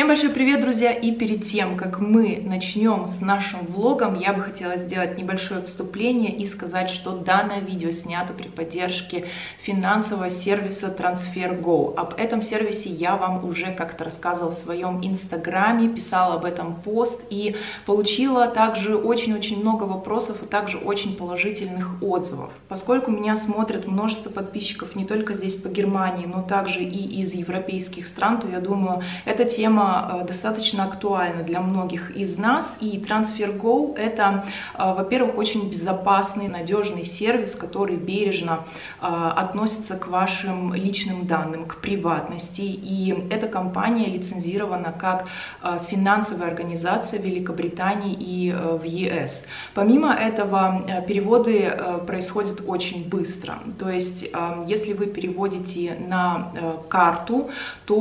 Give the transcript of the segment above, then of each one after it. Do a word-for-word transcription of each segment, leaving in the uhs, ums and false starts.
большой привет, друзья! И перед тем, как мы начнем с нашим влогом, я бы хотела сделать небольшое вступление и сказать, что данное видео снято при поддержке финансового сервиса TransferGo. Об этом сервисе я вам уже как-то рассказывала в своем инстаграме, писала об этом пост и получила также очень-очень много вопросов и также очень положительных отзывов. Поскольку меня смотрят множество подписчиков не только здесь по Германии, но также и из европейских стран, то я думаю, эта тема достаточно актуальна для многих из нас. И TransferGo — это, во-первых, очень безопасный, надежный сервис, который бережно относится к вашим личным данным, к приватности. И эта компания лицензирована как финансовая организация в Великобритании и в ЕС. Помимо этого, переводы происходят очень быстро. То есть, если вы переводите на карту,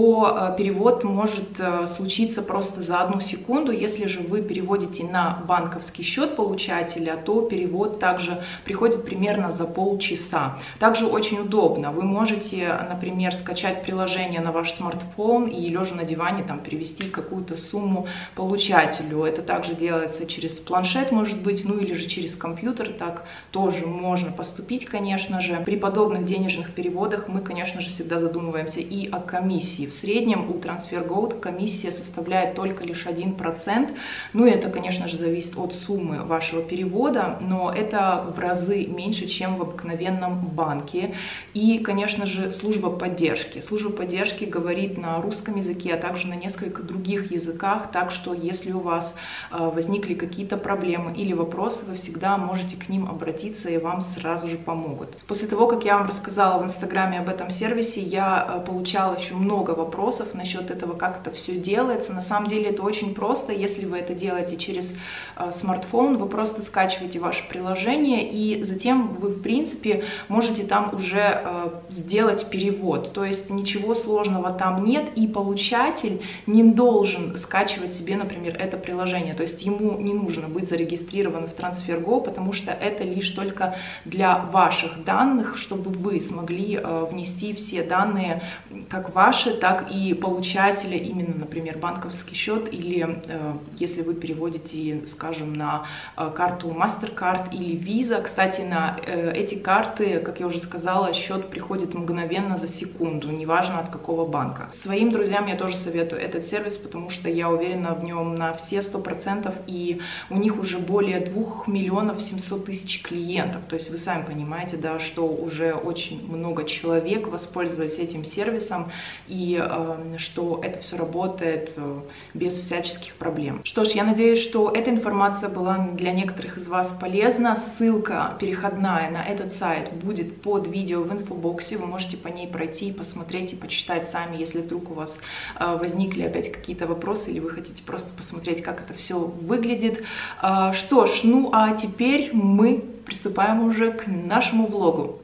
то перевод может случиться просто за одну секунду. Если же вы переводите на банковский счет получателя, то перевод также приходит примерно за полчаса. Также очень удобно. Вы можете, например, скачать приложение на ваш смартфон и лежа на диване там перевести какую-то сумму получателю. Это также делается через планшет, может быть, ну или же через компьютер. Так тоже можно поступить, конечно же. При подобных денежных переводах мы, конечно же, всегда задумываемся и о комиссии. В среднем у TransferGo комиссия составляет только лишь один процент. Ну и это, конечно же, зависит от суммы вашего перевода, но это в разы меньше, чем в обыкновенном банке. И, конечно же, служба поддержки. Служба поддержки говорит на русском языке, а также на нескольких других языках, так что если у вас возникли какие-то проблемы или вопросы, вы всегда можете к ним обратиться и вам сразу же помогут. После того, как я вам рассказала в инстаграме об этом сервисе, я получала еще много вопросов насчет этого, как это все делается. На самом деле это очень просто. Если вы это делаете через э, смартфон, вы просто скачиваете ваше приложение и затем вы, в принципе, можете там уже э, сделать перевод. То есть ничего сложного там нет, и получатель не должен скачивать себе, например, это приложение. То есть ему не нужно быть зарегистрированным в TransferGo, потому что это лишь только для ваших данных, чтобы вы смогли э, внести все данные, как ваши, так и получателя, именно, например, банковский счет, или э, если вы переводите, скажем, на э, карту MasterCard или Visa. Кстати, на э, эти карты, как я уже сказала, счет приходит мгновенно за секунду, неважно от какого банка. Своим друзьям я тоже советую этот сервис, потому что я уверена в нем на все сто процентов, и у них уже более двух миллионов семьсот тысяч клиентов. То есть вы сами понимаете, да, что уже очень много человек воспользовались этим сервисом, и э, что это все работает без всяческих проблем. Что ж, я надеюсь, что эта информация была для некоторых из вас полезна. Ссылка переходная на этот сайт будет под видео в инфобоксе. Вы можете по ней пройти, посмотреть и почитать сами, если вдруг у вас возникли опять какие-то вопросы или вы хотите просто посмотреть, как это все выглядит. Что ж, ну а теперь мы приступаем уже к нашему влогу.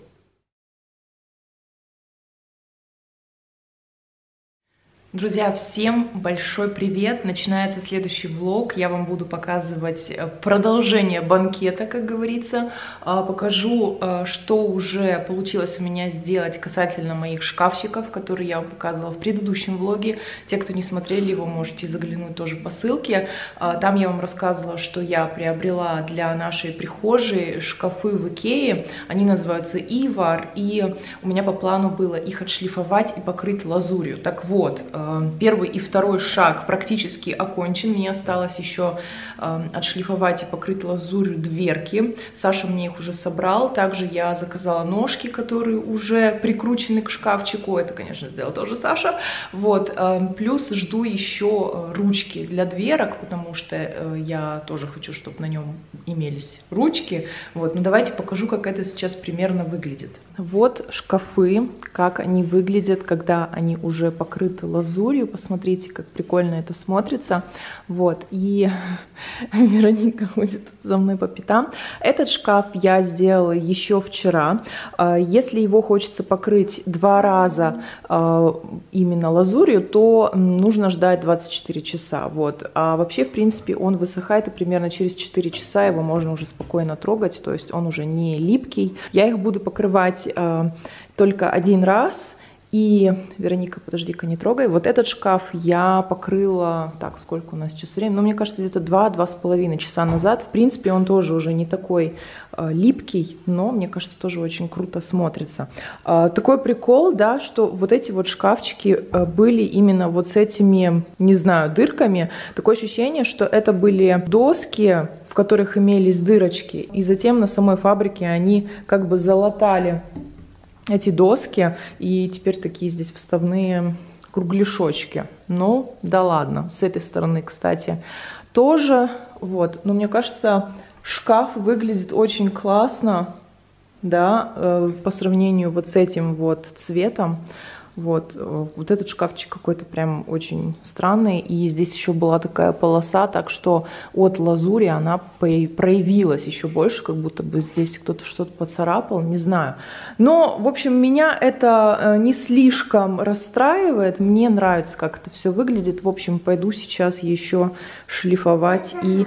Друзья, всем большой привет! Начинается следующий влог. Я вам буду показывать продолжение банкета, как говорится. Покажу, что уже получилось у меня сделать касательно моих шкафчиков, которые я вам показывала в предыдущем влоге. Те, кто не смотрели его, можете заглянуть тоже по ссылке. Там я вам рассказывала, что я приобрела для нашей прихожей шкафы в Икее. Они называются Ивар, и у меня по плану было их отшлифовать и покрыть лазурью. Так вот, первый и второй шаг практически окончен. Мне осталось еще э, отшлифовать и покрыть лазурью дверки. Саша мне их уже собрал. Также я заказала ножки, которые уже прикручены к шкафчику. Это, конечно, сделал тоже Саша. Вот. Э, плюс жду еще ручки для дверок, потому что э, я тоже хочу, чтобы на нем имелись ручки. Вот. Ну, давайте покажу, как это сейчас примерно выглядит. Вот шкафы, как они выглядят, когда они уже покрыты лазурью. Посмотрите, как прикольно это смотрится. Вот, и Вероника ходит за мной по пятам. Этот шкаф я сделала еще вчера. Если его хочется покрыть два раза именно лазурью, то нужно ждать двадцать четыре часа. Вот. А вообще, в принципе, он высыхает, и примерно через четыре часа его можно уже спокойно трогать, то есть он уже не липкий. Я их буду покрывать только один раз, И, Вероника, подожди-ка, не трогай. Вот этот шкаф я покрыла, так, сколько у нас сейчас времени? Ну, мне кажется, где-то два-два с половиной часа назад. В принципе, он тоже уже не такой э, липкий, но, мне кажется, тоже очень круто смотрится. Э, такой прикол, да, что вот эти вот шкафчики э, были именно вот с этими, не знаю, дырками. Такое ощущение, что это были доски, в которых имелись дырочки, и затем на самой фабрике они как бы залатали эти доски, и теперь такие здесь вставные кругляшочки. Ну, да ладно. С этой стороны, кстати, тоже. Вот. Но мне кажется, шкаф выглядит очень классно, да, э, по сравнению вот с этим вот цветом. Вот, вот этот шкафчик какой-то прям очень странный. И здесь еще была такая полоса, так что от лазури она проявилась еще больше, как будто бы здесь кто-то что-то поцарапал, не знаю. Но, в общем, меня это не слишком расстраивает. Мне нравится, как это все выглядит. В общем, пойду сейчас еще шлифовать и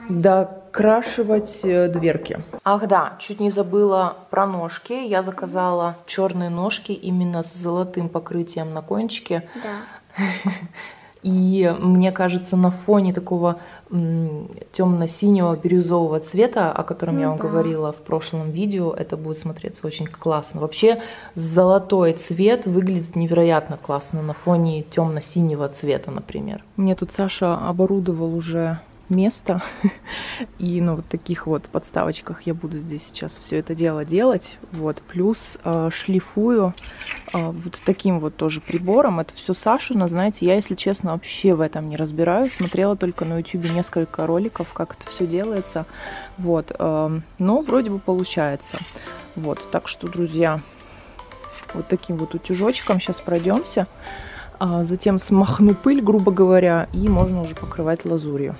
докрашивать дверки. Ах да, чуть не забыла про ножки. Я заказала черные ножки именно с золотым покрытием на кончике. Да. И мне кажется, на фоне такого темно-синего бирюзового цвета, о котором ну, я вам да. говорила в прошлом видео, это будет смотреться очень классно. Вообще золотой цвет выглядит невероятно классно на фоне темно-синего цвета, например. Мне тут Саша оборудовал уже место, и на вот таких вот подставочках я буду здесь сейчас все это дело делать. Вот, плюс э, шлифую э, вот таким вот тоже прибором. Это все Сашина, знаете, я, если честно, вообще в этом не разбираюсь. Смотрела только на ютубе несколько роликов, как это все делается. Вот, э, но вроде бы получается. Вот, так что, друзья, вот таким вот утюжочком сейчас пройдемся. А затем смахну пыль, грубо говоря, и можно уже покрывать лазурью.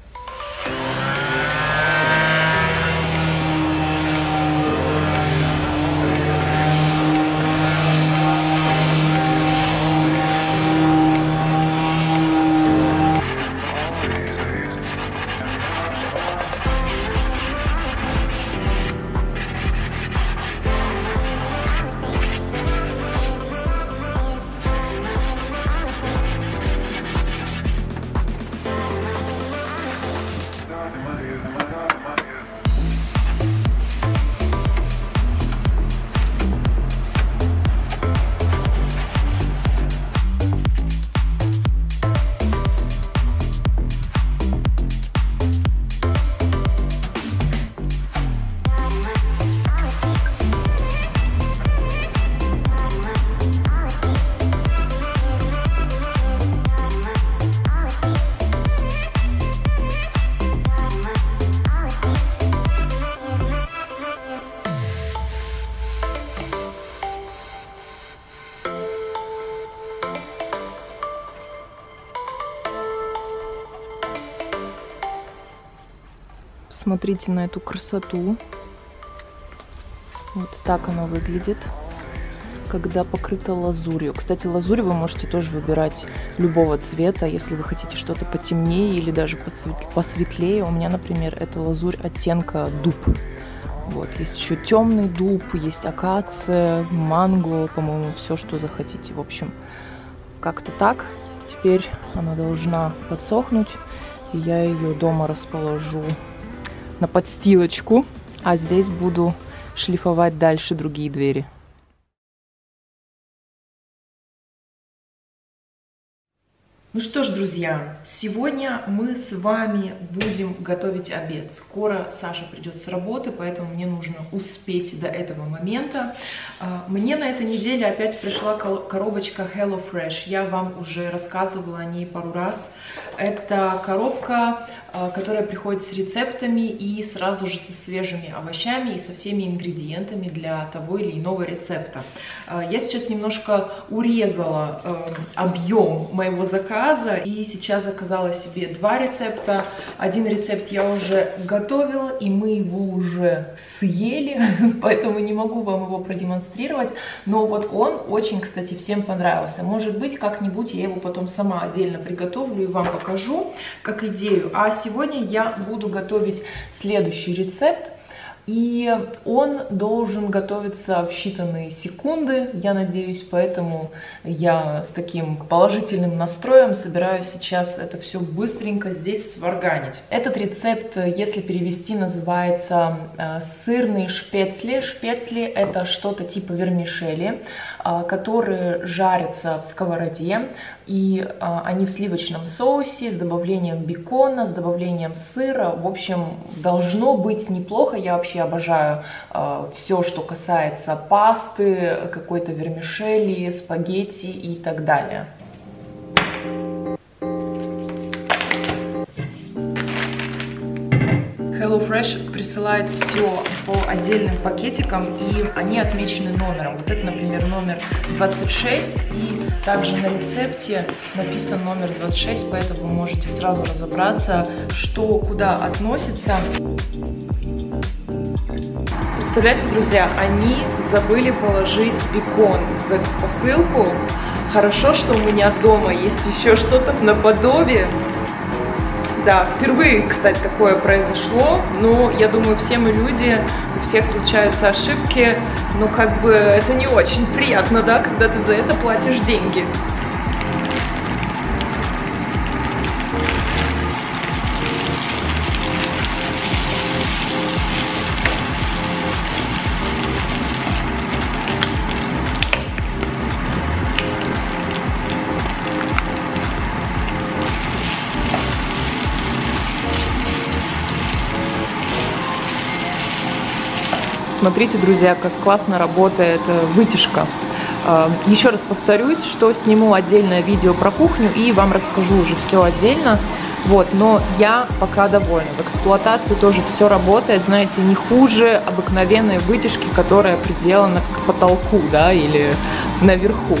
Смотрите на эту красоту. Вот так она выглядит, когда покрыта лазурью. Кстати, лазурь вы можете тоже выбирать любого цвета, если вы хотите что-то потемнее или даже посветлее. У меня, например, это лазурь оттенка дуб. Вот, есть еще темный дуб, есть акация, манго, по-моему, все, что захотите. В общем, как-то так. Теперь она должна подсохнуть, и я ее дома расположу на подстилочку, а здесь буду шлифовать дальше другие двери. Ну что ж, друзья, сегодня мы с вами будем готовить обед. Скоро Саша придет с работы, поэтому мне нужно успеть до этого момента. Мне на этой неделе опять пришла коробочка HelloFresh. Я вам уже рассказывала о ней пару раз. Это коробка, которая приходит с рецептами и сразу же со свежими овощами и со всеми ингредиентами для того или иного рецепта. Я сейчас немножко урезала объем моего заказа и сейчас заказала себе два рецепта. Один рецепт я уже готовила, и мы его уже съели, поэтому не могу вам его продемонстрировать. Но вот он очень, кстати, всем понравился. Может быть, как-нибудь я его потом сама отдельно приготовлю и вам покажу как идею. А сегодня я буду готовить следующий рецепт. И он должен готовиться в считанные секунды, я надеюсь, поэтому я с таким положительным настроем собираюсь сейчас это все быстренько здесь сварганить. Этот рецепт, если перевести, называется э, сырные шпецли. Шпецли — это что-то типа вермишели, э, которые жарятся в сковороде, и э, они в сливочном соусе с добавлением бекона, с добавлением сыра. В общем, должно быть неплохо. Я вообще обожаю э, все, что касается пасты, какой-то вермишели, спагетти и так далее. HelloFresh присылает все по отдельным пакетикам, и они отмечены номером. Вот это, например, номер двадцать шесть, и также на рецепте написан номер двадцать шесть, поэтому вы можете сразу разобраться, что куда относится. Представляете, друзья, они забыли положить бекон в эту посылку. Хорошо, что у меня дома есть еще что-то наподобие. Да, впервые, кстати, такое произошло, но я думаю, все мы люди, у всех случаются ошибки, но как бы это не очень приятно, да, когда ты за это платишь деньги. Смотрите, друзья, как классно работает вытяжка. Еще раз повторюсь, что сниму отдельное видео про кухню и вам расскажу уже все отдельно. Вот, но я пока довольна. В эксплуатации тоже все работает, знаете, не хуже обыкновенной вытяжки, которая приделана к потолку, да, или наверху.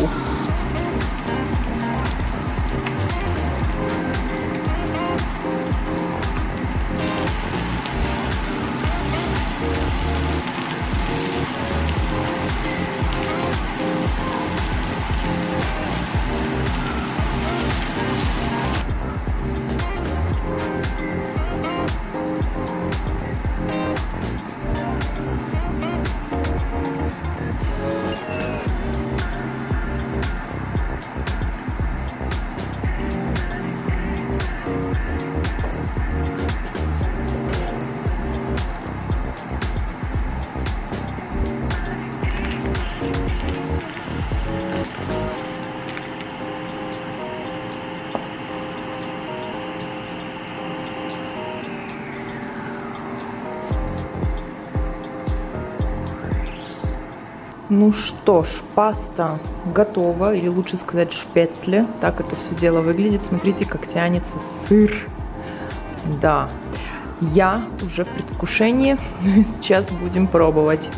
Ну что ж, паста готова, или лучше сказать шпецли. Так это все дело выглядит. Смотрите, как тянется сыр. Да, я уже в предвкушении. Сейчас будем пробовать.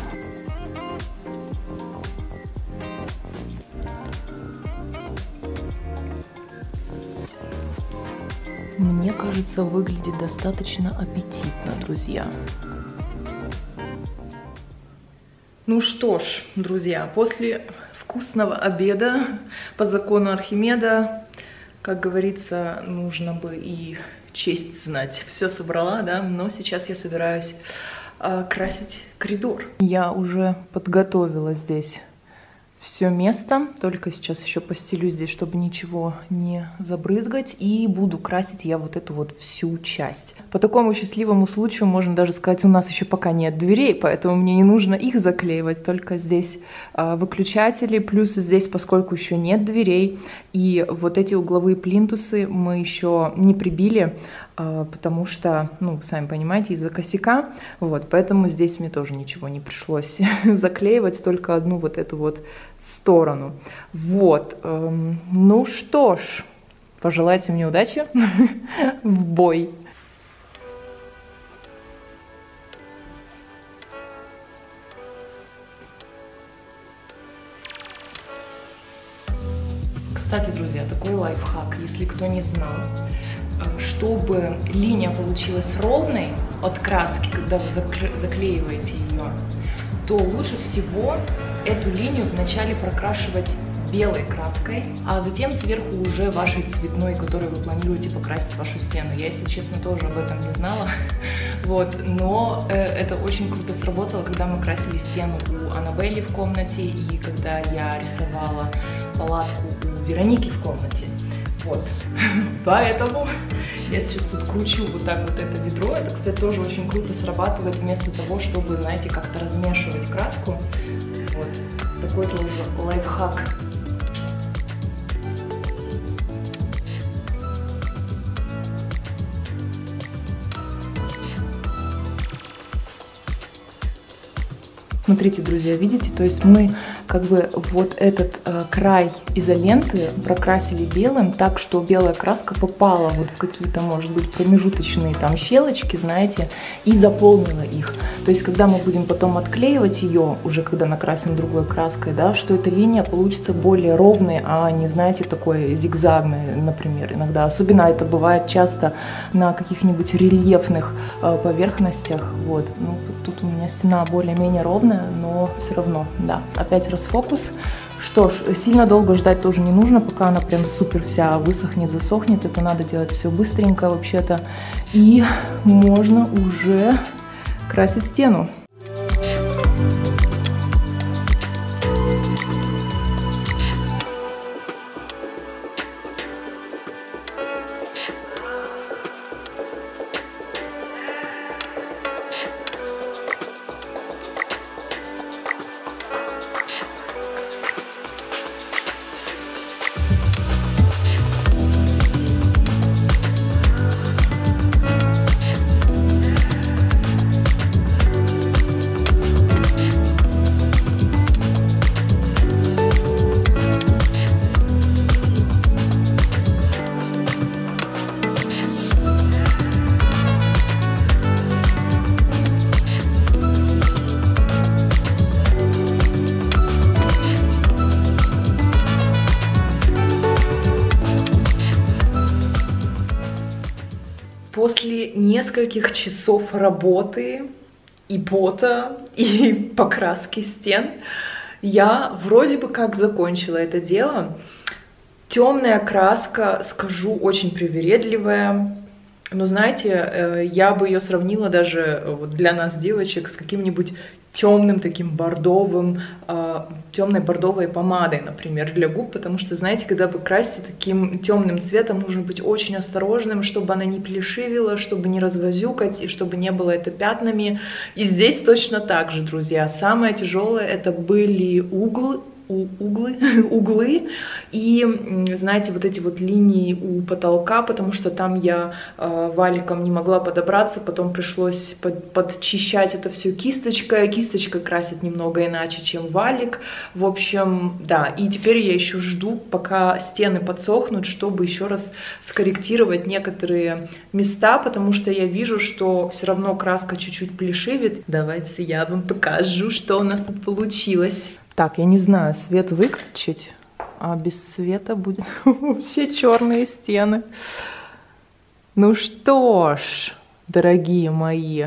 Мне кажется, выглядит достаточно аппетитно, друзья. Ну что ж, друзья, после вкусного обеда по закону Архимеда, как говорится, нужно бы и честь знать. Все собрала, да, но сейчас я собираюсь э, красить коридор. Я уже подготовила здесь все место, только сейчас еще постелю здесь, чтобы ничего не забрызгать, и буду красить я вот эту вот всю часть. По такому счастливому случаю можно даже сказать, у нас еще пока нет дверей, поэтому мне не нужно их заклеивать, только здесь а, выключатели, плюс здесь, поскольку еще нет дверей, и вот эти угловые плинтусы мы еще не прибили, а, потому что, ну, вы сами понимаете, из-за косяка, вот, поэтому здесь мне тоже ничего не пришлось заклеивать, только одну вот эту вот сторону. Вот, эм, ну что ж, пожелайте мне удачи в бой. Кстати, друзья, такой лайфхак, если кто не знал. Чтобы линия получилась ровной от краски, когда вы заклеиваете ее, то лучше всего эту линию вначале прокрашивать белой краской, а затем сверху уже вашей цветной, которой вы планируете покрасить вашу стену. Я, если честно, тоже об этом не знала, вот, но э, это очень круто сработало, когда мы красили стену у Аннабелли в комнате и когда я рисовала палатку у Вероники в комнате. Вот, поэтому я сейчас тут кручу вот так вот это ведро. Это, кстати, тоже очень круто срабатывает вместо того, чтобы, знаете, как-то размешивать краску. Вот, такой тоже лайфхак. Смотрите, друзья, видите, то есть мы как бы вот этот э, край изоленты прокрасили белым так, что белая краска попала вот в какие-то, может быть, промежуточные там щелочки, знаете, и заполнила их. То есть, когда мы будем потом отклеивать ее, уже когда накрасим другой краской, да, что эта линия получится более ровной, а не, знаете, такой зигзагной, например, иногда. Особенно это бывает часто на каких-нибудь рельефных э, поверхностях. Вот, ну, тут у меня стена более-менее ровная, но все равно, да, опять расфокус. Что ж, сильно долго ждать тоже не нужно, пока она прям супер вся высохнет, засохнет. Это надо делать все быстренько вообще-то. И можно уже красить стену. После нескольких часов работы и пота, и покраски стен, я вроде бы как закончила это дело. Темная краска, скажу, очень привередливая. Но знаете, я бы ее сравнила даже вот для нас, девочек, с каким-нибудь темным таким бордовым, темной бордовой помадой, например, для губ, потому что, знаете, когда вы красите таким темным цветом, нужно быть очень осторожным, чтобы она не плешивила, чтобы не развозюкать и чтобы не было это пятнами. И здесь точно так же, друзья. Самое тяжелое это были углы, углы, углы и, знаете, вот эти вот линии у потолка, потому что там я э, валиком не могла подобраться, потом пришлось под, подчищать это все кисточкой. Кисточка красит немного иначе, чем валик. В общем, да, и теперь я еще жду, пока стены подсохнут, чтобы еще раз скорректировать некоторые места, потому что я вижу, что все равно краска чуть-чуть плешивит. Давайте я вам покажу, что у нас тут получилось. Так, я не знаю, свет выключить, а без света будет вообще черные стены. Ну что ж, дорогие мои,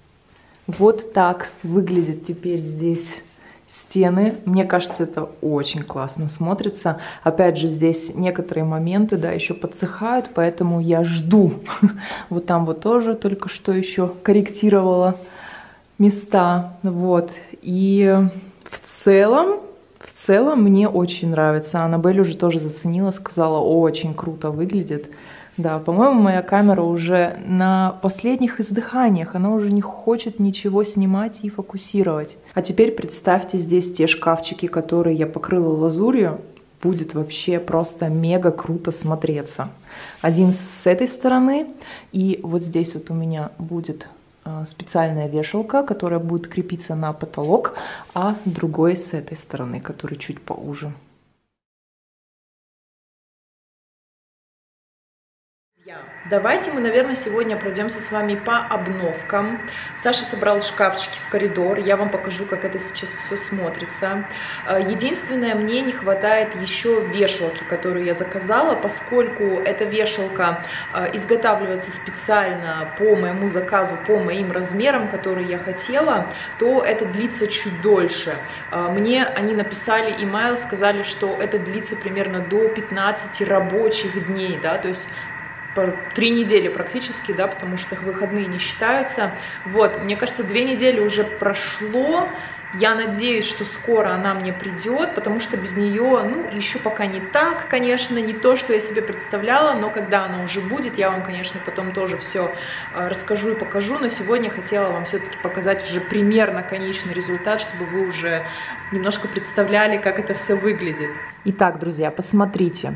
вот так выглядят теперь здесь стены. Мне кажется, это очень классно смотрится. Опять же, здесь некоторые моменты, да, еще подсыхают, поэтому я жду. Вот там вот тоже только что еще корректировала места, вот, и... В целом, в целом мне очень нравится. Аннабель уже тоже заценила, сказала, очень круто выглядит. Да, по-моему, моя камера уже на последних издыханиях, она уже не хочет ничего снимать и фокусировать. А теперь представьте здесь те шкафчики, которые я покрыла лазурью. Будет вообще просто мега круто смотреться. Один с этой стороны, и вот здесь вот у меня будет... специальная вешалка, которая будет крепиться на потолок, а другой с этой стороны, который чуть поуже. Давайте мы, наверное, сегодня пройдемся с вами по обновкам. Саша собрал шкафчики в коридор. Я вам покажу, как это сейчас все смотрится. Единственное, мне не хватает еще вешалки, которую я заказала, поскольку эта вешалка изготавливается специально по моему заказу, по моим размерам, которые я хотела, то это длится чуть дольше. Мне они написали имейл, сказали, что это длится примерно до пятнадцати рабочих дней, да, то есть три недели практически, да, потому что выходные не считаются. Вот, мне кажется, две недели уже прошло. Я надеюсь, что скоро она мне придет, потому что без нее, ну, еще пока не так, конечно, не то, что я себе представляла, но когда она уже будет, я вам, конечно, потом тоже все расскажу и покажу, но сегодня хотела вам все-таки показать уже примерно конечный результат, чтобы вы уже немножко представляли, как это все выглядит. Итак, друзья, посмотрите,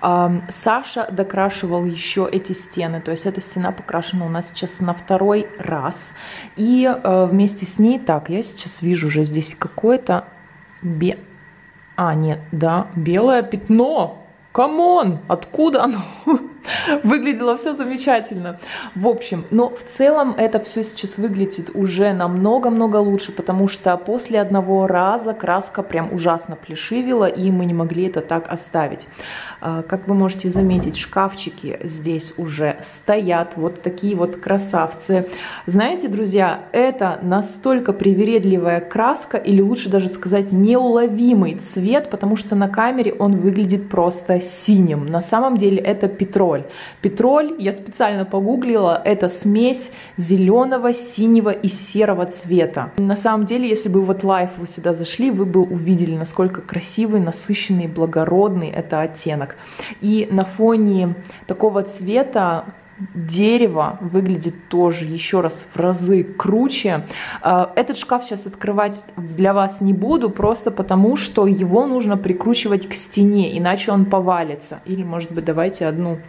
Саша докрашивал еще эти стены, то есть эта стена покрашена у нас сейчас на второй раз, и вместе с ней, так, я сейчас вижу уже здесь какое-то бе... А, нет, да, белое пятно. Камон, откуда оно? Выглядело все замечательно. В общем, но в целом это все сейчас выглядит уже намного-много лучше, потому что после одного раза краска прям ужасно плешивела, и мы не могли это так оставить. Как вы можете заметить, шкафчики здесь уже стоят, вот такие вот красавцы. Знаете, друзья, это настолько привередливая краска, или лучше даже сказать неуловимый цвет, потому что на камере он выглядит просто синим. На самом деле это петроль. Петроль, я специально погуглила, это смесь зеленого, синего и серого цвета. На самом деле, если бы вот лайв вы сюда зашли, вы бы увидели, насколько красивый, насыщенный, благородный это оттенок. И на фоне такого цвета дерево выглядит тоже еще раз в разы круче. Этот шкаф сейчас открывать для вас не буду, просто потому что его нужно прикручивать к стене, иначе он повалится. Или, может быть, давайте одну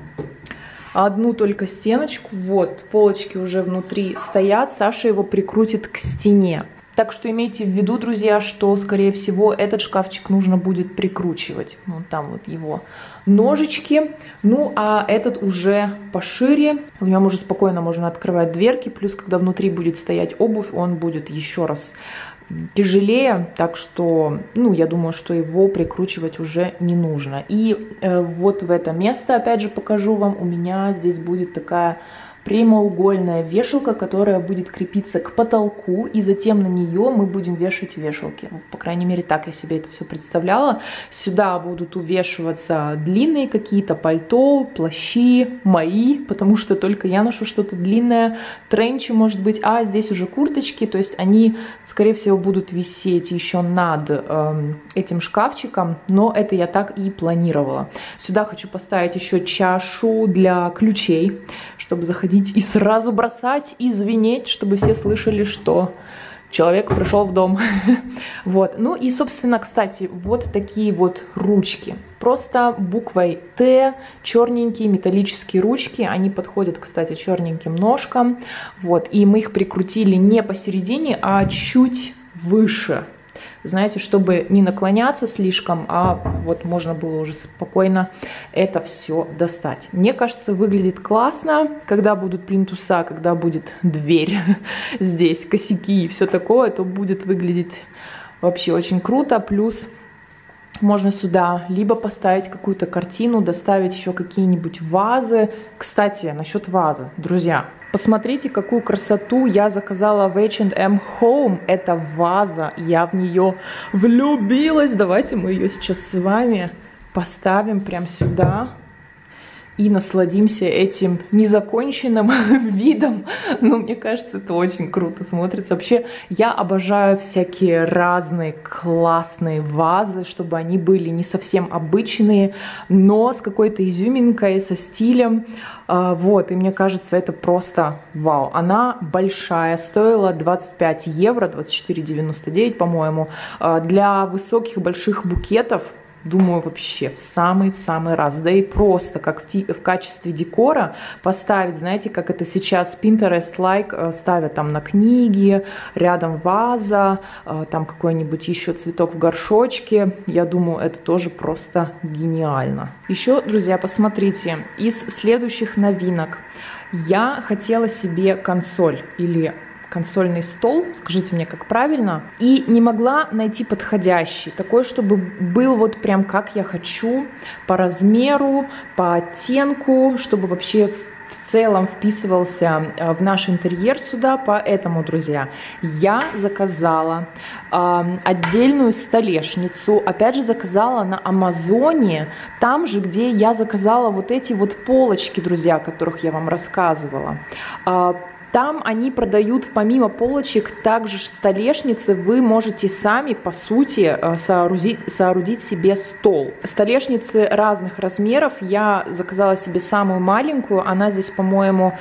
одну только стеночку. Вот, полочки уже внутри стоят, Саша его прикрутит к стене. Так что имейте в виду, друзья, что, скорее всего, этот шкафчик нужно будет прикручивать. Вот там вот его ножички. Ну, а этот уже пошире. В нем уже спокойно можно открывать дверки. Плюс, когда внутри будет стоять обувь, он будет еще раз тяжелее. Так что, ну, я думаю, что его прикручивать уже не нужно. И э, вот в это место, опять же, покажу вам. У меня здесь будет такая прямоугольная вешалка, которая будет крепиться к потолку, и затем на нее мы будем вешать вешалки. По крайней мере, так я себе это все представляла. Сюда будут увешиваться длинные какие-то пальто, плащи, мои, потому что только я ношу что-то длинное, тренчи, может быть, а здесь уже курточки, то есть они, скорее всего, будут висеть еще над э, этим шкафчиком, но это я так и планировала. Сюда хочу поставить еще чашу для ключей, чтобы заходить и сразу бросать, и звенеть, чтобы все слышали, что человек пришел в дом. Вот. Ну и, собственно, кстати, вот такие вот ручки. Просто буквой Т, черненькие металлические ручки. Они подходят, кстати, черненьким ножкам. Вот. И мы их прикрутили не посередине, а чуть выше. Знаете, чтобы не наклоняться слишком, а вот можно было уже спокойно это все достать. Мне кажется, выглядит классно, когда будут плинтуса, когда будет дверь здесь, косяки и все такое, то будет выглядеть вообще очень круто. Плюс можно сюда либо поставить какую-то картину, доставить еще какие-нибудь вазы. Кстати, насчет вазы, друзья. Посмотрите, какую красоту я заказала в эйч энд эм Home. Это ваза, я в нее влюбилась. Давайте мы ее сейчас с вами поставим прямо сюда и насладимся этим незаконченным видом. Но мне кажется, это очень круто смотрится. Вообще, я обожаю всякие разные классные вазы, чтобы они были не совсем обычные, но с какой-то изюминкой, со стилем. Вот, и мне кажется, это просто вау. Она большая, стоила двадцать пять евро, двадцать четыре девяносто девять, по-моему. Для высоких больших букетов думаю, вообще в самый-в самый раз. Да и просто как в, в качестве декора поставить, знаете, как это сейчас Pinterest-like ставят там на книги, рядом ваза, там какой-нибудь еще цветок в горшочке. Я думаю, это тоже просто гениально. Еще, друзья, посмотрите, из следующих новинок. Я хотела себе консоль или консольный стол, скажите мне, как правильно, и не могла найти подходящий, такой, чтобы был вот прям как я хочу, по размеру, по оттенку, чтобы вообще в целом вписывался в наш интерьер сюда. Поэтому, друзья, я заказала э, отдельную столешницу, опять же заказала на Амазоне, там же, где я заказала вот эти вот полочки, друзья, о которых я вам рассказывала. Э, Там они продают помимо полочек также столешницы. Вы можете сами, по сути, соорудить, соорудить себе стол. Столешницы разных размеров. Я заказала себе самую маленькую. Она здесь, по-моему,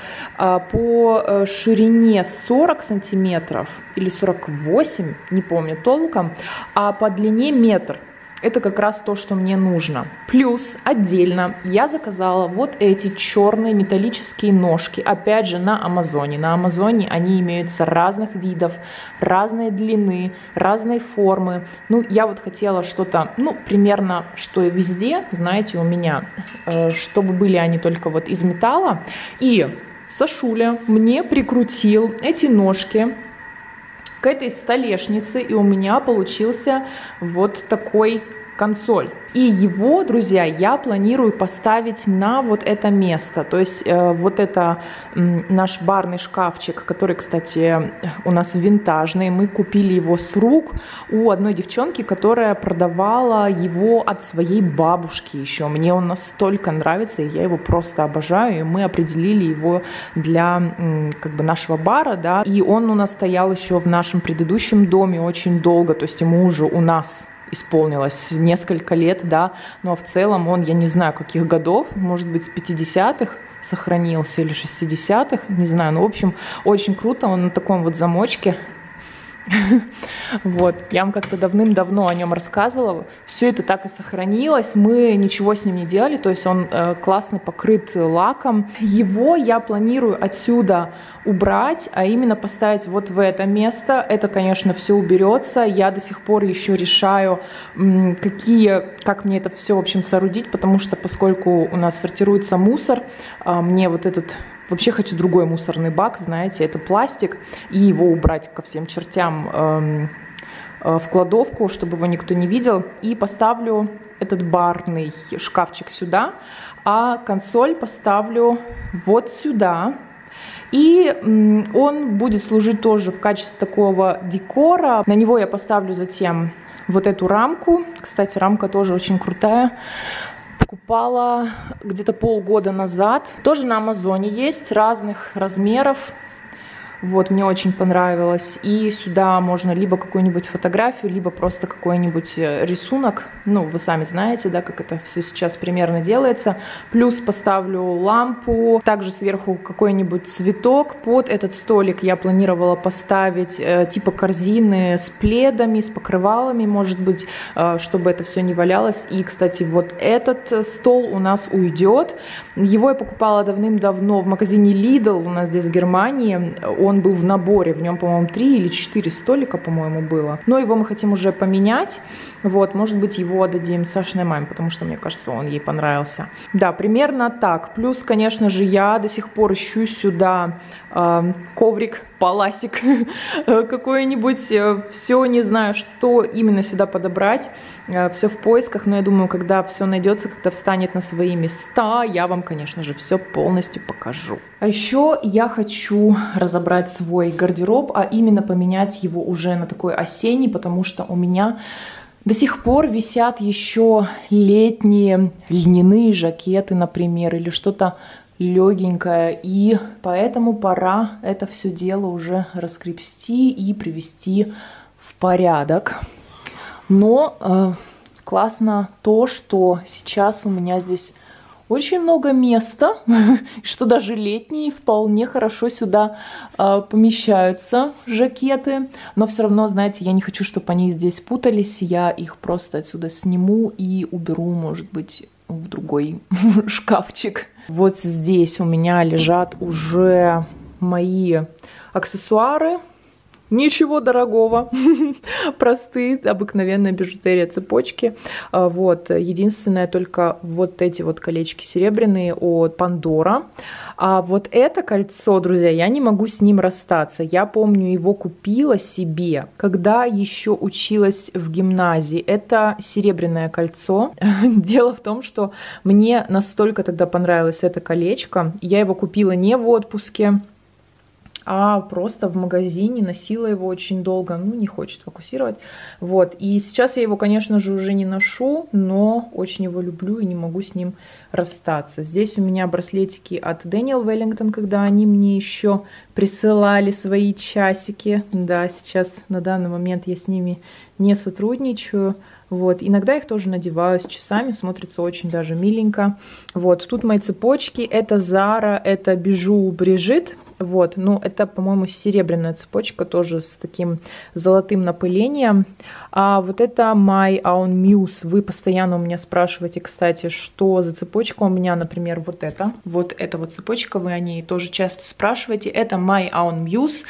по ширине сорок сантиметров или сорок восемь, не помню толком, а по длине метр. Это как раз то, что мне нужно. Плюс отдельно я заказала вот эти черные металлические ножки, опять же на Амазоне. На Амазоне они имеются разных видов, разной длины, разной формы. Ну, я вот хотела что-то, ну, примерно, что и везде, знаете, у меня, э, чтобы были они только вот из металла. И Сашуля мне прикрутил эти ножки к этой столешнице, и у меня получился вот такой консоль. И его, друзья, я планирую поставить на вот это место. То есть э, вот это э, наш барный шкафчик, который, кстати, у нас винтажный. Мы купили его с рук у одной девчонки, которая продавала его от своей бабушки еще. Мне он настолько нравится, и я его просто обожаю. И мы определили его для э, как бы нашего бара, да. И он у нас стоял еще в нашем предыдущем доме очень долго. То есть ему уже у нас исполнилось несколько лет, да, но в целом он, я не знаю, каких годов, может быть, с пятидесятых сохранился или шестидесятых, не знаю, ну, в общем, очень круто, он на таком вот замочке. Вот, я вам как-то давным-давно о нем рассказывала. Все это так и сохранилось. Мы ничего с ним не делали. То есть он э, классно покрыт лаком. Его я планирую отсюда убрать, а именно поставить вот в это место. Это, конечно, все уберется. Я до сих пор еще решаю, какие, как мне это все, в общем, соорудить, потому что поскольку у нас сортируется мусор, мне вот этот... Вообще хочу другой мусорный бак, знаете, это пластик, и его убрать ко всем чертям э, э, в кладовку, чтобы его никто не видел. И поставлю этот барный шкафчик сюда, а консоль поставлю вот сюда. И э, он будет служить тоже в качестве такого декора. На него я поставлю затем вот эту рамку. Кстати, рамка тоже очень крутая. Покупала где-то полгода назад. Тоже на Амазоне есть, разных размеров. Вот, мне очень понравилось. И сюда можно либо какую-нибудь фотографию, либо просто какой-нибудь рисунок. Ну, вы сами знаете, да, как это все сейчас примерно делается. Плюс поставлю лампу. Также сверху какой-нибудь цветок. Под этот столик я планировала поставить э, типа корзины с пледами, с покрывалами, может быть, э, чтобы это все не валялось. И, кстати, вот этот стол у нас уйдет. Его я покупала давным-давно в магазине Lidl у нас здесь в Германии. Он был в наборе, в нем, по-моему, три или четыре столика, по-моему, было. Но его мы хотим уже поменять. Вот, может быть, его отдадим Сашиной маме, потому что, мне кажется, он ей понравился. Да, примерно так. Плюс, конечно же, я до сих пор ищу сюда э, коврик, паласик какой-нибудь. Все, не знаю, что именно сюда подобрать. Все в поисках, но я думаю, когда все найдется, когда встанет на свои места, я вам, конечно же, все полностью покажу. А еще я хочу разобрать свой гардероб, а именно поменять его уже на такой осенний, потому что у меня до сих пор висят еще летние льняные жакеты, например, или что-то легенькое, и поэтому пора это все дело уже раскрепсти и привести в порядок. Но э, классно то, что сейчас у меня здесь очень много места, что даже летние вполне хорошо сюда э, помещаются жакеты. Но все равно, знаете, я не хочу, чтобы они здесь путались. Я их просто отсюда сниму и уберу, может быть, в другой шкафчик. Вот здесь у меня лежат уже мои аксессуары. Ничего дорогого, простые, обыкновенная бижутерия, цепочки. Вот, единственное, только вот эти вот колечки серебряные от Pandora. А вот это кольцо, друзья, я не могу с ним расстаться. Я помню, его купила себе, когда еще училась в гимназии. Это серебряное кольцо. Дело в том, что мне настолько тогда понравилось это колечко. Я его купила не в отпуске, а просто в магазине, носила его очень долго, ну, не хочет фокусировать. Вот, и сейчас я его, конечно же, уже не ношу, но очень его люблю и не могу с ним расстаться. Здесь у меня браслетики от Daniel Wellington, когда они мне еще присылали свои часики. Да, сейчас на данный момент я с ними не сотрудничаю. Вот, иногда их тоже надеваю с часами, смотрится очень даже миленько. Вот, тут мои цепочки, это Zara, это Bijou Brigitte. Вот, ну это, по-моему, серебряная цепочка, тоже с таким золотым напылением. А вот это My Own Muse. Вы постоянно у меня спрашиваете, кстати, что за цепочка у меня, например, вот это. Вот эта вот цепочка, вы о ней тоже часто спрашиваете. Это My Own Muse.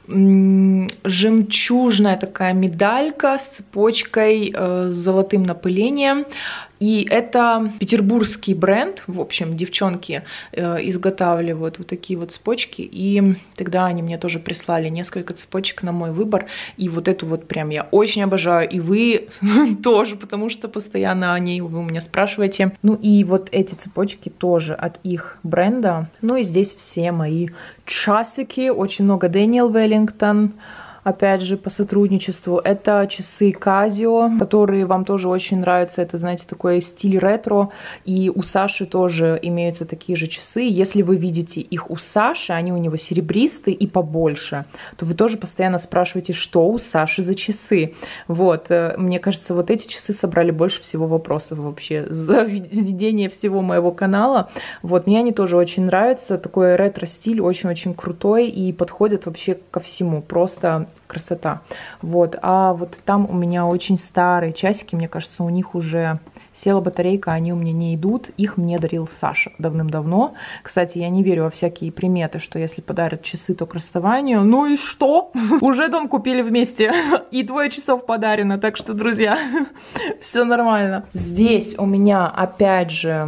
Жемчужная такая медалька с цепочкой э, с золотым напылением. И это петербургский бренд, в общем, девчонки э, изготавливают вот такие вот цепочки, и тогда они мне тоже прислали несколько цепочек на мой выбор, и вот эту вот прям я очень обожаю, и вы тоже, потому что постоянно о ней вы у меня спрашиваете. Ну и вот эти цепочки тоже от их бренда, ну и здесь все мои часики, очень много Daniel Wellington. Опять же, по сотрудничеству. Это часы Casio, которые вам тоже очень нравятся. Это, знаете, такой стиль ретро. И у Саши тоже имеются такие же часы. Если вы видите их у Саши, они у него серебристые и побольше, то вы тоже постоянно спрашиваете, что у Саши за часы. Вот, мне кажется, вот эти часы собрали больше всего вопросов вообще за ведение всего моего канала. Вот, мне они тоже очень нравятся. Такой ретро-стиль очень-очень крутой и подходит вообще ко всему. Просто красота. Вот. А вот там у меня очень старые часики, мне кажется, у них уже села батарейка, они у меня не идут. Их мне дарил Саша давным-давно. Кстати, я не верю во всякие приметы, что если подарят часы, то к расставанию. Ну и что? Уже дом купили вместе. И двое часов подарено. Так что, друзья, все нормально. Здесь у меня, опять же,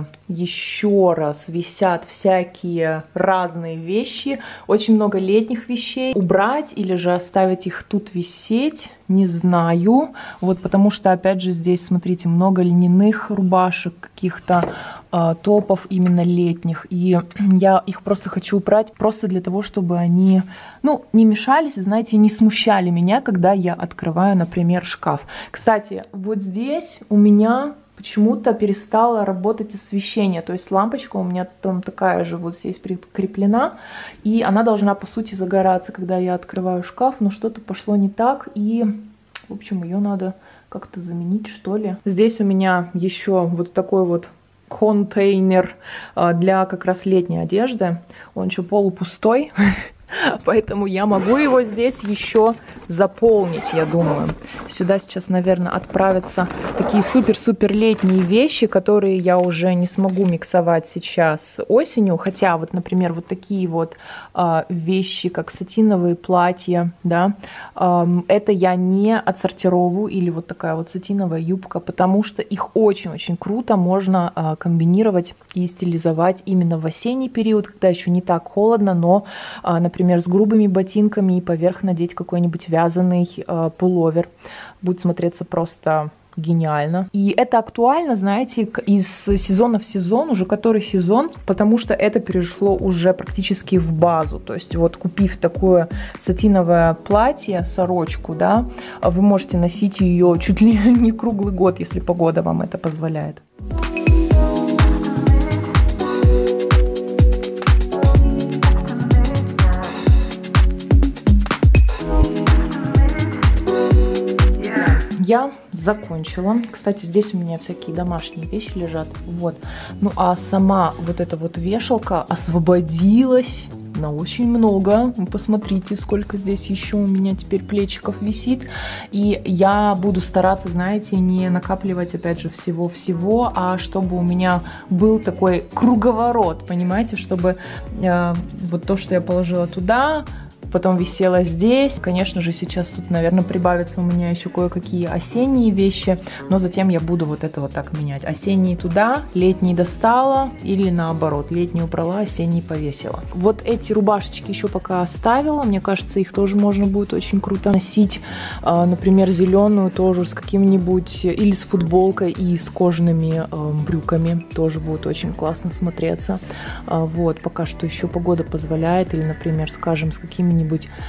еще раз висят всякие разные вещи. Очень много летних вещей. Убрать или же оставить их тут висеть, не знаю. Вот потому что, опять же, здесь, смотрите, много льняных рубашек, каких-то э, топов именно летних. И я их просто хочу убрать, просто для того, чтобы они, ну, не мешались, знаете, не смущали меня, когда я открываю, например, шкаф. Кстати, вот здесь у меня почему-то перестало работать освещение. То есть лампочка у меня там такая же вот здесь прикреплена. И она должна, по сути, загораться, когда я открываю шкаф. Но что-то пошло не так. И, в общем, ее надо как-то заменить, что ли. Здесь у меня еще вот такой вот контейнер для как раз летней одежды. Он еще полупустой. Поэтому я могу его здесь еще заполнить, я думаю. Сюда сейчас, наверное, отправятся такие супер-супер летние вещи, которые я уже не смогу миксовать сейчас осенью. Хотя вот, например, вот такие вот э, вещи, как сатиновые платья, да, э, это я не отсортировываю, или вот такая вот сатиновая юбка, потому что их очень-очень круто можно э, комбинировать и стилизовать именно в осенний период, когда еще не так холодно, но, э, например, Например, с грубыми ботинками и поверх надеть какой-нибудь вязаный э, пуловер. Будет смотреться просто гениально. И это актуально, знаете, из сезона в сезон, уже который сезон, потому что это перешло уже практически в базу. То есть вот купив такое сатиновое платье, сорочку, да, вы можете носить ее чуть ли не круглый год, если погода вам это позволяет. я закончила. Кстати, здесь у меня всякие домашние вещи лежат. Вот. Ну а сама вот эта вот вешалка освободилась на очень много. Вы посмотрите, сколько здесь еще у меня теперь плечиков висит. И я буду стараться, знаете, не накапливать, опять же, всего-всего, а чтобы у меня был такой круговорот, понимаете, чтобы э, вот то, что я положила туда, потом висела здесь. Конечно же, сейчас тут, наверное, прибавится у меня еще кое-какие осенние вещи, но затем я буду вот это вот так менять. Осенние туда, летние достала, или наоборот, летние убрала, осенние повесила. Вот эти рубашечки еще пока оставила, мне кажется, их тоже можно будет очень круто носить. Например, зеленую тоже с каким-нибудь, или с футболкой и с кожаными брюками, тоже будет очень классно смотреться. Вот, пока что еще погода позволяет, или, например, скажем, с какими-нибудь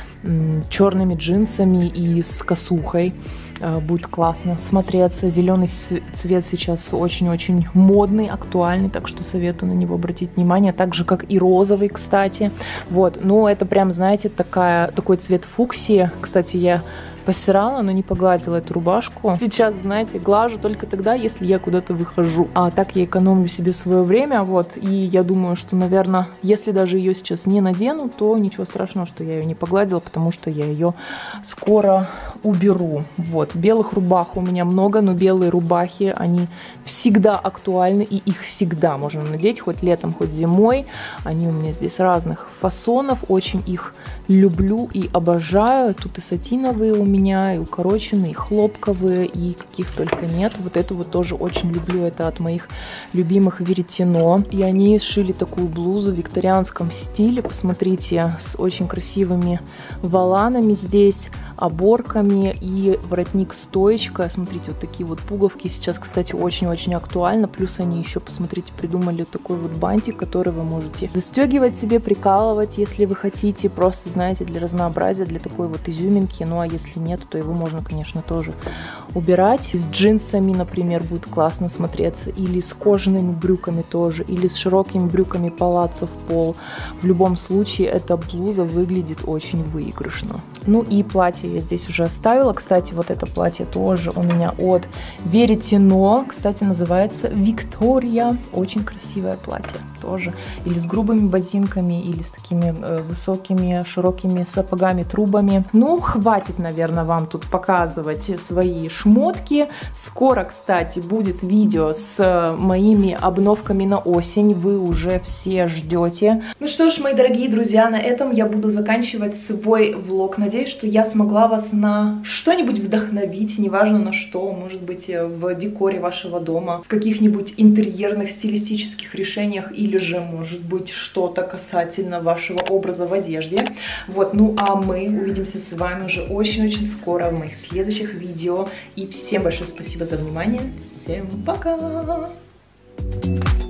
черными джинсами и с косухой. Будет классно смотреться. Зеленый цвет сейчас очень-очень модный, актуальный, так что советую на него обратить внимание, так же, как и розовый, кстати. Вот, ну это прям, знаете, такая, такой цвет фуксии. Кстати, я постирала, но не погладила эту рубашку. Сейчас, знаете, глажу только тогда, если я куда-то выхожу. А так я экономлю себе свое время, вот. И я думаю, что, наверное, если даже ее сейчас не надену, то ничего страшного, что я ее не погладила, потому что я ее скоро уберу. Вот. Белых рубах у меня много, но белые рубахи, они всегда актуальны, и их всегда можно надеть, хоть летом, хоть зимой. Они у меня здесь разных фасонов, очень их люблю и обожаю. Тут и сатиновые у меня, и укороченные, и хлопковые, и каких только нет. Вот эту вот тоже очень люблю, это от моих любимых Веретено. И они сшили такую блузу в викторианском стиле, посмотрите, с очень красивыми воланами здесь, оборками, и воротник-стоечка. Смотрите, вот такие вот пуговки сейчас, кстати, очень-очень актуально. Плюс они еще, посмотрите, придумали такой вот бантик, который вы можете застегивать себе, прикалывать, если вы хотите, просто, знаете, для разнообразия, для такой вот изюминки. Ну а если нет, то его можно, конечно, тоже убирать. С джинсами, например, будет классно смотреться, или с кожаными брюками тоже, или с широкими брюками палаццо в пол. В любом случае, эта блуза выглядит очень выигрышно. Ну и платье я здесь уже оставила. Кстати, вот это платье тоже у меня от Веретено. Кстати, называется Виктория. Очень красивое платье тоже. Или с грубыми ботинками, или с такими э, высокими, широкими сапогами, трубами. Ну, хватит, наверное, вам тут показывать свои шмотки. Скоро, кстати, будет видео с моими обновками на осень. Вы уже все ждете. Ну что ж, мои дорогие друзья, на этом я буду заканчивать свой влог. Надеюсь, что я смогла вас на что-нибудь вдохновить, неважно на что, может быть, в декоре вашего дома, в каких-нибудь интерьерных стилистических решениях, или же, может быть, что-то касательно вашего образа в одежде. Вот, ну а мы увидимся с вами уже очень-очень скоро в моих следующих видео. И всем большое спасибо за внимание. Всем пока!